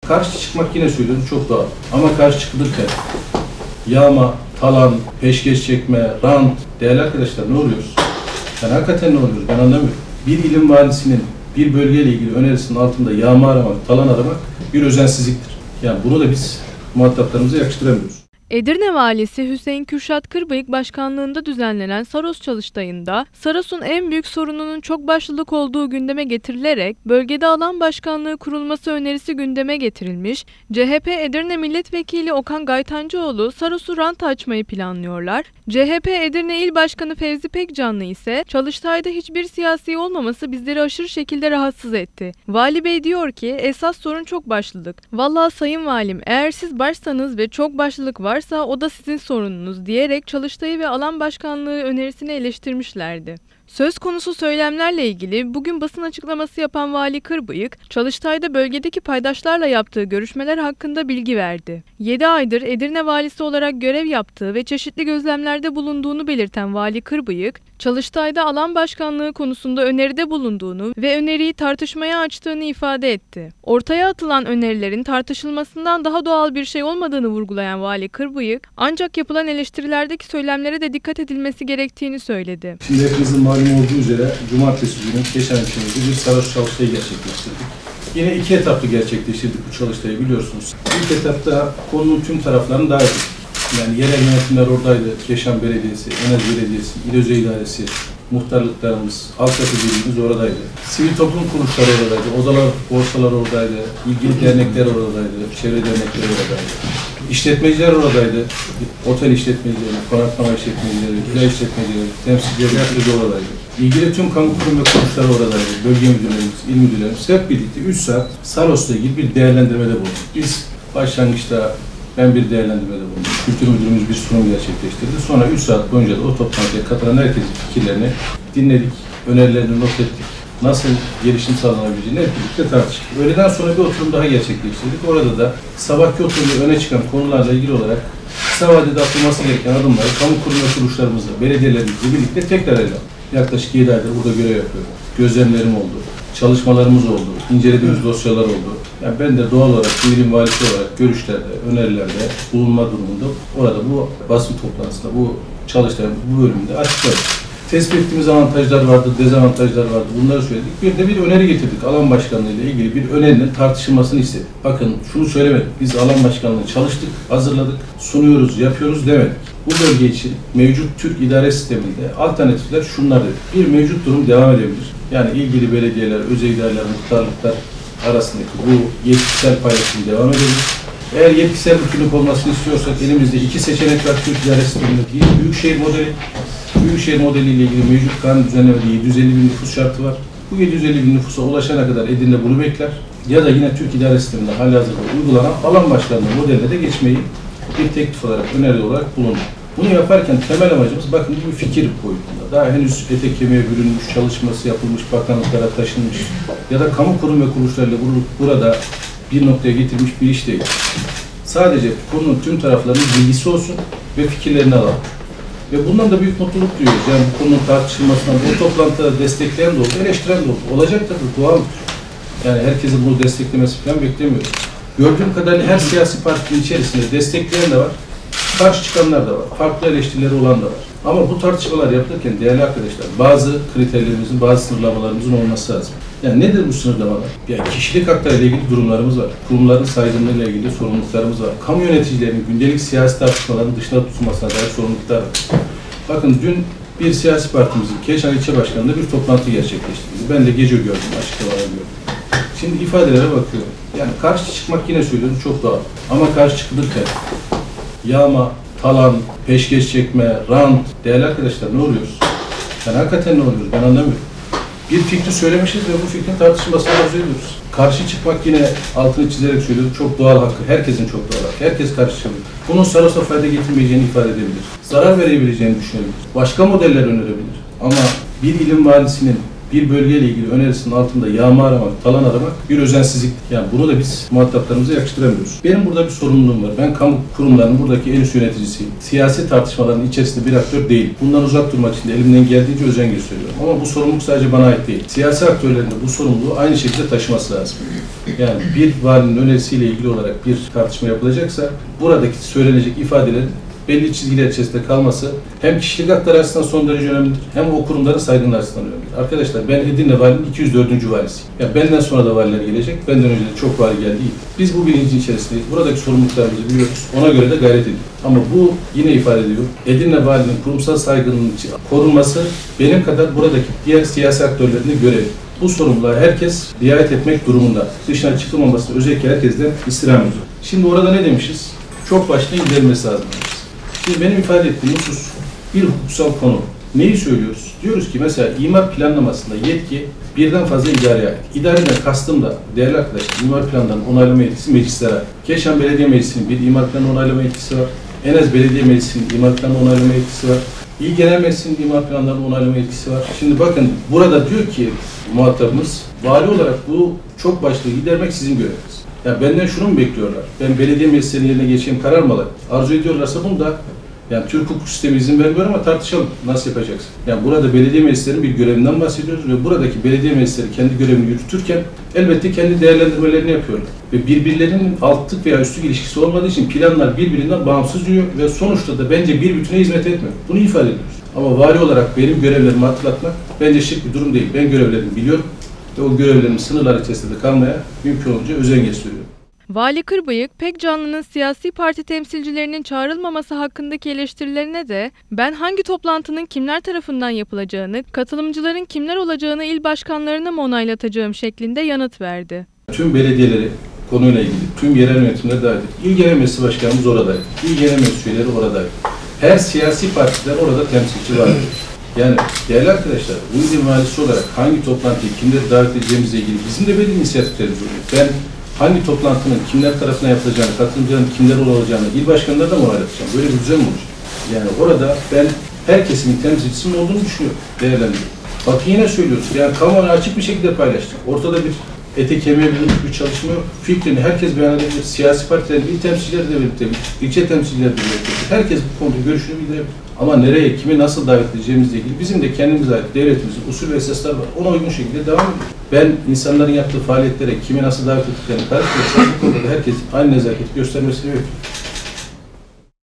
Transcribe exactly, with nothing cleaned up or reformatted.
Karşı çıkmak yine söylüyorum çok doğal. Ama karşı çıkılırken yağma, talan, peşkeş çekme, rant, değerli arkadaşlar ne oluyoruz? Yani hakikaten ne oluyoruz ben anlamıyorum. Bir ilim valisinin bir bölgeyle ilgili önerisinin altında yağma aramak, talan aramak bir özensizliktir. Yani bunu da biz muhataplarımıza yakıştıramıyoruz. Edirne Valisi Hüseyin Kürşat Kırbıyık başkanlığında düzenlenen Saros Çalıştayı'nda Saros'un en büyük sorununun çok başlılık olduğu gündeme getirilerek bölgede alan başkanlığı kurulması önerisi gündeme getirilmiş, C H P Edirne Milletvekili Okan Gaytancıoğlu Saros'u rant açmayı planlıyorlar. C H P Edirne İl Başkanı Fevzi Pekcanlı ise Çalıştay'da hiçbir siyasi olmaması bizleri aşırı şekilde rahatsız etti. Vali Bey diyor ki esas sorun çok başlılık. Vallahi Sayın Valim eğer siz başsanız ve çok başlılık var varsa o da sizin sorununuz diyerek Çalıştay'ı ve alan başkanlığı önerisini eleştirmişlerdi. Söz konusu söylemlerle ilgili bugün basın açıklaması yapan Vali Kırbıyık, Çalıştay'da bölgedeki paydaşlarla yaptığı görüşmeler hakkında bilgi verdi. yedi aydır Edirne valisi olarak görev yaptığı ve çeşitli gözlemlerde bulunduğunu belirten Vali Kırbıyık, Çalıştay'da alan başkanlığı konusunda öneride bulunduğunu ve öneriyi tartışmaya açtığını ifade etti. Ortaya atılan önerilerin tartışılmasından daha doğal bir şey olmadığını vurgulayan Vali Kırbıyık, ancak yapılan eleştirilerdeki söylemlere de dikkat edilmesi gerektiğini söyledi. Şimdi hepinizin malum olduğu üzere Cumartesi günü geçen hafta bir Saros Çalıştayı gerçekleştirdik. Yine iki etaplı gerçekleştirdik bu çalıştayı biliyorsunuz. İlk etapta konunun tüm taraflarını dahil ettik. Yani yerel yönetimler oradaydı. Keşan Belediyesi, Enerji Belediyesi, İl Özel İdaresi, muhtarlıklarımız, altyapı birliğimiz oradaydı. Sivil toplum kuruluşları oradaydı. Odalar, borsalar oradaydı. İlgili dernekler oradaydı. Çevre dernekleri oradaydı. İşletmeciler oradaydı. Otel işletmecileri, konaklama işletmecileri, villa işletmecileri, temsilciler, herkes oradaydı. İlgili tüm kamu kurum ve kuruluşları oradaydı. Bölge müdürlerimiz, il müdürlerimiz hep birlikte üç saat Saros'la ilgili bir değerlendirmede bulunduk. Biz başlangıçta ben bir değerlendirmede bulundum. Kültür müdürümüz bir sunum gerçekleştirdi. Sonra üç saat boyunca da o toplantıya katılan herkesin fikirlerini dinledik, önerilerini not ettik. Nasıl gelişim sağlanabileceğini hep birlikte tartıştık. Öğleden sonra bir oturum daha gerçekleştirdik. Orada da sabahki oturumda öne çıkan konularla ilgili olarak kısa vadede atılması gereken adımları kamu kurum ve kuruluşlarımızla, belediyelerimizle birlikte tekrar ele aldık. Yaklaşık yedi aydır burada görev yapıyorum. Gözlemlerim oldu, çalışmalarımız oldu, incelediğimiz dosyalar oldu. Yani ben de doğal olarak, ilim valisi olarak görüşlerde, önerilerde bulunma durumunda orada bu basın toplantısında, bu çalıştayın bu bölümünde açıkladık. Tespit ettiğimiz avantajlar vardı, dezavantajlar vardı. Bunları söyledik. Bir de bir öneri getirdik. Alan başkanlığı ile ilgili bir önerinin tartışılmasını istedik. Bakın şunu söylemedik. Biz alan başkanlığı çalıştık, hazırladık, sunuyoruz, yapıyoruz demedik. Bu bölge için mevcut Türk idare sisteminde alternatifler şunlar dedik. Bir, mevcut durum devam edebilir. Yani ilgili belediyeler, özel idareler, muhtarlıklar arasındaki bu yetkisel paylaşım devam edebilir. Eğer yetkisel bütünlük olmasını istiyorsak elimizde iki seçenek var Türk idare sisteminde. Bir, büyükşehir modeli. Büyükşehir modeliyle ilgili mevcut kanun düzenlemede yedi yüz elli bin nüfus şartı var. Bu yedi yüz elli bin nüfusa ulaşana kadar Edirne bunu bekler. Ya da yine Türk idare sisteminde halihazırda uygulanan alan başkanlığı modeline de geçmeyi bir teklif olarak, öneri olarak bulundu. Bunu yaparken temel amacımız bakın bu bir fikir boyutunda. Daha henüz ete kemiğe bürünmüş, çalışması yapılmış, bakanlıklara taşınmış ya da kamu kurum ve kuruluşlarıyla burada bir noktaya getirmiş bir iş değil. Sadece konunun tüm taraflarının bilgisi olsun ve fikirlerini alalım. Ve bundan da büyük mutluluk duyuyoruz. Yani bu konunun tartışılmasından, bu toplantıda destekleyen de oldu, eleştiren de oldu. Olacak tabii, doğal. Yani herkesin bunu desteklemesi falan beklemiyoruz. Gördüğüm kadarıyla her siyasi partinin içerisinde destekleyen de var, karşı çıkanlar da var, farklı eleştirileri olan da var. Ama bu tartışmalar yapılırken değerli arkadaşlar, bazı kriterlerimizin, bazı sınırlamalarımızın olması lazım. Yani nedir bu sınırlamalar? Yani kişilik hakları ile ilgili durumlarımız var. Kurumların saygınlığıyla ilgili sorumluluklarımız var. Kamu yöneticilerinin gündelik siyasi tartışmaların dışında tutulmasına dair sorumluluklar var. Bakın dün bir siyasi partimizin Keşan İlçe Başkanı'nda bir toplantı gerçekleştirdi. Ben de gece gördüm, açıklamalar gördüm. Şimdi ifadelere bakıyorum. Yani karşı çıkmak yine söylüyorum çok doğal. Ama karşı çıkılırken yağma, talan, peşkeş çekme, rant, değerli arkadaşlar ne oluyoruz? Yani hakikaten ne oluyoruz? Ben anlamıyorum. Bir fikri söylemişiz ve bu fikrin tartışılmasını arzu ediyoruz. Karşı çıkmak yine altını çizerek söylüyorum çok doğal hakkı. Herkesin çok doğal hakkı. Herkes karşı çıkabilir. Bunun Saros'a fayda getirmeyeceğini ifade edebilir. Zarar verebileceğini düşünebilir. Başka modeller önerebilir. Ama bir ilim valisinin bir bölgeyle ilgili önerisinin altında yağma aramak, talan aramak bir özensizlik. Yani bunu da biz muhataplarımıza yakıştıramıyoruz. Benim burada bir sorumluluğum var. Ben kamu kurumlarının buradaki en üst yöneticisiyim. Siyasi tartışmaların içerisinde bir aktör değil. Bundan uzak durmak için de elimden geldiğince özen gösteriyorum. Ama bu sorumluluk sadece bana ait değil. Siyasi aktörlerin de bu sorumluluğu aynı şekilde taşıması lazım. Yani bir valinin önerisiyle ilgili olarak bir tartışma yapılacaksa buradaki söylenecek ifadelerin belli çizgiler içerisinde kalması hem kişilik hakları açısından son derece önemlidir, hem o kurumların saygınlığı açısından önemlidir. Arkadaşlar ben Edirne Valinin iki yüz dördüncü valisiyim. Yani benden sonra da valiler gelecek, benden önce de çok vali geldi. Biz bu bilincin içerisindeyiz. Buradaki sorumluluklarımızı biliyoruz. Ona göre de gayret ediyoruz. Ama bu yine ifade ediyor. Edirne Valinin kurumsal saygınlığının korunması benim kadar buradaki diğer siyasi aktörlerin de görevi. Bu sorumluluğa herkes riayet etmek durumunda. Dışına çıkılmaması özellikle herkesten istirham ediyor. Şimdi orada ne demişiz? Çok başta incelenmesi lazım demişiz. Şimdi benim ifade ettiğim husus bir hukuksal konu. Neyi söylüyoruz? Diyoruz ki mesela imar planlamasında yetki birden fazla idareye ait. İdareden kastım da değerli arkadaşlar imar planlarının onaylama yetkisi meclislere ait. Keşan Belediye Meclisi'nin bir imar planı onaylama yetkisi var. Enez Belediye Meclisi'nin imar planı onaylama yetkisi var. İl Genel Meclisi'nin imar planlarının onaylama yetkisi var. Şimdi bakın burada diyor ki muhatabımız vali olarak bu çok başlığı gidermek sizin göreviniz. Yani benden şunu mu bekliyorlar? Ben belediye meclislerinin yerine geçeyim karar mı alayım? Arzu ediyorlarsa bunu da yani Türk hukuk sistemi izin vermiyor ama tartışalım. Nasıl yapacaksın? Yani burada belediye meclislerinin bir görevinden bahsediyoruz ve buradaki belediye meclisleri kendi görevini yürütürken elbette kendi değerlendirmelerini yapıyorlar. Ve birbirlerinin altlık veya üstlük ilişkisi olmadığı için planlar birbirinden bağımsız diyor ve sonuçta da bence bir bütüne hizmet etmiyor. Bunu ifade ediyoruz. Ama vali olarak benim görevlerimi hatırlatmak bence şık bir durum değil. Ben görevlerimi biliyorum ve o görevlerimin sınırlar içerisinde kalmaya mümkün olunca özen gösteriyorum. Vali Kırbıyık, Pekcanlı'nın siyasi parti temsilcilerinin çağrılmaması hakkındaki eleştirilerine de ben hangi toplantının kimler tarafından yapılacağını, katılımcıların kimler olacağını il başkanlarına mı onaylatacağım şeklinde yanıt verdi. Tüm belediyeleri konuyla ilgili, tüm yerel yönetimler dahil. İl Genel Meclisi Başkanımız oradaydı. İl Genel Meclis üyeleri oradaydı. Her siyasi partiler orada temsilci vardı. Yani değerli arkadaşlar, bu il valisi olarak hangi toplantıyı kimleri davet edeceğimizle ilgili bizim de belli inisiyatiflerimiz oluyor. Ben hangi toplantının kimler tarafından yapılacağını, katılımcıların kimler olacağını il başkanlarına da onaylatacağım. Böyle bir düzen mi olacak? Yani orada ben her kesimin temsilcisinin olduğunu düşünüyorum, değerlendiriyorum. Bakın yine söylüyoruz, yani kamuoyuna açık bir şekilde paylaştık. Ortada bir ete kemiğe bürünmüş bir çalışma yok. Fikrini herkes beyan edebilir. Siyasi partilerin il temsilcileri de belirtebilir, ilçe temsilcileri de belirtebilir. Herkes bu konuda görüşünü bildirebilir. Ama nereye, kimi nasıl davet edeceğimizle ilgili bizim de kendimize ait devletimizin usul ve esaslar var. Ona uygun şekilde devam ediyor. Ben insanların yaptığı faaliyetlere kimi nasıl davet ettiklerini karıştırırsam bu konuda herkes aynı nezaketi göstermesini bekliyorum.